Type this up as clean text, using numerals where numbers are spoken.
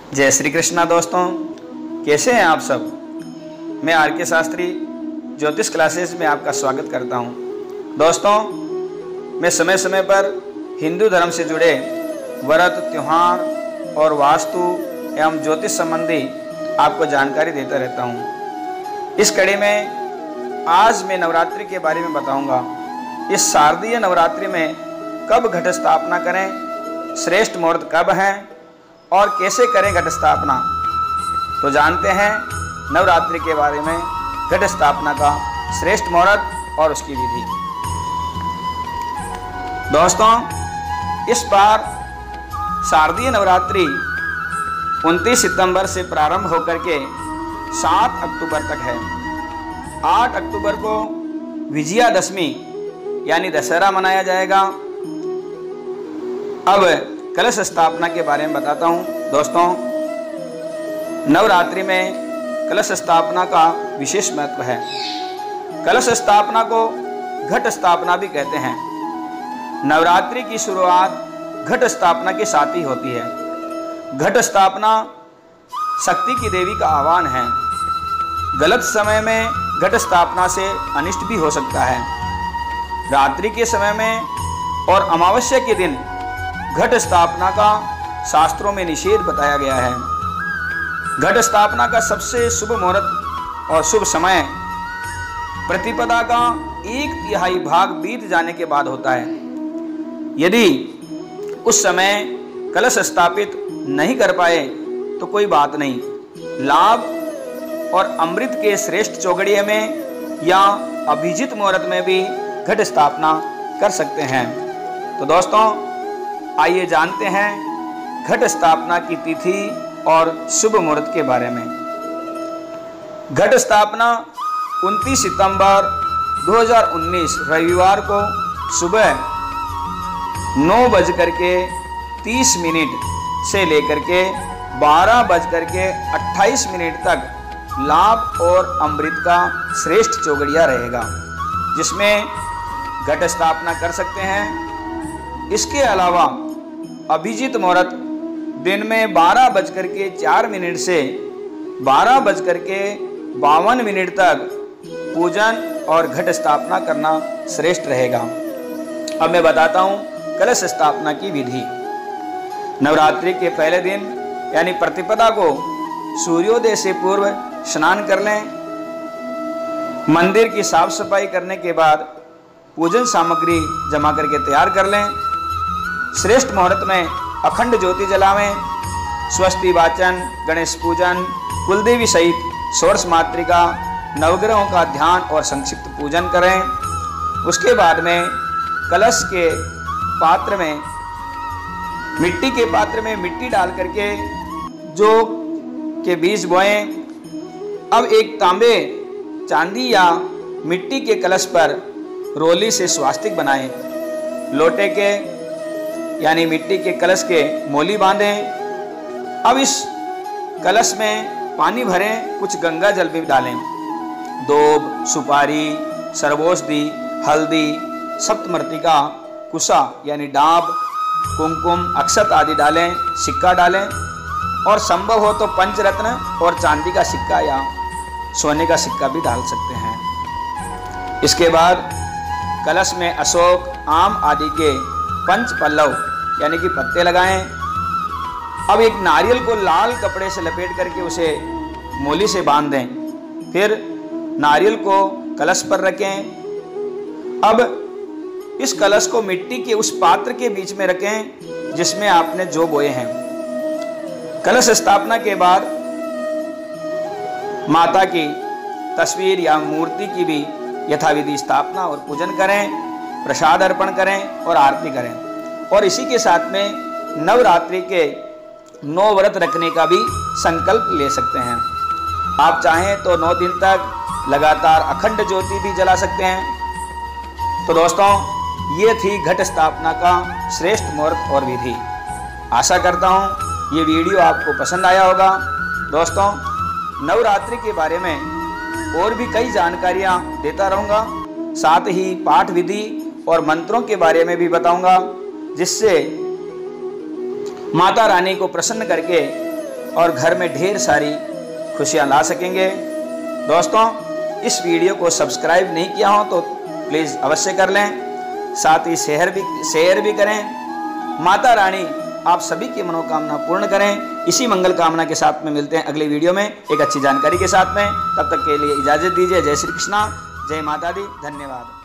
जय श्री कृष्णा दोस्तों, कैसे हैं आप सब। मैं आर के शास्त्री ज्योतिष क्लासेस में आपका स्वागत करता हूं। दोस्तों, मैं समय समय पर हिंदू धर्म से जुड़े व्रत, त्योहार और वास्तु एवं ज्योतिष संबंधी आपको जानकारी देता रहता हूं। इस कड़ी में आज मैं नवरात्रि के बारे में बताऊंगा। इस शारदीय नवरात्रि में कब घट स्थापना करें, श्रेष्ठ मुहूर्त कब है और कैसे करें घट स्थापना। तो जानते हैं नवरात्रि के बारे में, घट स्थापना का श्रेष्ठ मुहूर्त और उसकी विधि। दोस्तों, इस बार शारदीय नवरात्रि 29 सितंबर से प्रारंभ होकर के 7 अक्टूबर तक है। 8 अक्टूबर को विजयादशमी यानी दशहरा मनाया जाएगा। अब कलश स्थापना के बारे में बताता हूं। दोस्तों, नवरात्रि में कलश स्थापना का विशेष महत्व है। कलश स्थापना को घट स्थापना भी कहते हैं। नवरात्रि की शुरुआत घट स्थापना के साथ ही होती है। घट स्थापना शक्ति की देवी का आह्वान है। गलत समय में घट स्थापना से अनिष्ट भी हो सकता है। रात्रि के समय में और अमावस्या के दिन घट स्थापना का शास्त्रों में निषेध बताया गया है। घट स्थापना का सबसे शुभ मुहूर्त और शुभ समय प्रतिपदा का 1/3 भाग बीत जाने के बाद होता है। यदि उस समय कलश स्थापित नहीं कर पाए तो कोई बात नहीं, लाभ और अमृत के श्रेष्ठ चौगड़िए में या अभिजित मुहूर्त में भी घट स्थापना कर सकते हैं। तो दोस्तों, आइए जानते हैं घट स्थापना की तिथि और शुभ मुहूर्त के बारे में। घट स्थापना 29 सितंबर 2019 रविवार को सुबह 9:30 से लेकर के 12:28 तक लाभ और अमृत का श्रेष्ठ चौगड़िया रहेगा, जिसमें घट स्थापना कर सकते हैं। इसके अलावा अभिजित मुहूर्त दिन में 12:04 से 12:52 तक पूजन और घट स्थापना करना श्रेष्ठ रहेगा। अब मैं बताता हूँ कलश स्थापना की विधि। नवरात्रि के पहले दिन यानी प्रतिपदा को सूर्योदय से पूर्व स्नान कर लें। मंदिर की साफ सफाई करने के बाद पूजन सामग्री जमा करके तैयार कर लें। श्रेष्ठ मुहूर्त में अखंड ज्योति जलावें। स्वस्ति वाचन, गणेश पूजन, कुलदेवी सहित षोडश मातृका, नवग्रहों का ध्यान और संक्षिप्त पूजन करें। उसके बाद में कलश के पात्र में, मिट्टी के पात्र में मिट्टी डाल करके जौ के बीज बोएं। अब एक तांबे, चांदी या मिट्टी के कलश पर रोली से स्वास्तिक बनाएं। लोटे के यानी मिट्टी के कलश के मोली बांधें। अब इस कलश में पानी भरें, कुछ गंगा जल भी डालें। दूब, सुपारी, सर्वौषधि, हल्दी, सप्तमर्तिका, कुशा यानी डाब, कुमकुम, अक्षत आदि डालें। सिक्का डालें और संभव हो तो पंचरत्न और चांदी का सिक्का या सोने का सिक्का भी डाल सकते हैं। इसके बाद कलश में अशोक, आम आदि के पंच पल्लव यानी कि पत्ते लगाएं। अब एक नारियल को लाल कपड़े से लपेट करके उसे मोली से बांध दें। फिर नारियल को कलश पर रखें। अब इस कलश को मिट्टी के उस पात्र के बीच में रखें जिसमें आपने जौ बोए हैं। कलश स्थापना के बाद माता की तस्वीर या मूर्ति की भी यथाविधि स्थापना और पूजन करें, प्रसाद अर्पण करें और आरती करें। और इसी के साथ में नवरात्रि के 9 व्रत रखने का भी संकल्प ले सकते हैं। आप चाहें तो 9 दिन तक लगातार अखंड ज्योति भी जला सकते हैं। तो दोस्तों, ये थी घट स्थापना का श्रेष्ठ मुहूर्त और विधि। आशा करता हूँ ये वीडियो आपको पसंद आया होगा। दोस्तों, नवरात्रि के बारे में और भी कई जानकारियाँ देता रहूँगा। साथ ही पाठ विधि और मंत्रों के बारे में भी बताऊंगा, जिससे माता रानी को प्रसन्न करके और घर में ढेर सारी खुशियां ला सकेंगे। दोस्तों, इस वीडियो को सब्सक्राइब नहीं किया हो तो प्लीज़ अवश्य कर लें, साथ ही शेयर भी करें। माता रानी आप सभी की मनोकामना पूर्ण करें। इसी मंगल कामना के साथ में मिलते हैं अगली वीडियो में एक अच्छी जानकारी के साथ में। तब तक के लिए इजाज़त दीजिए। जय श्री कृष्णा, जय माता दी, धन्यवाद।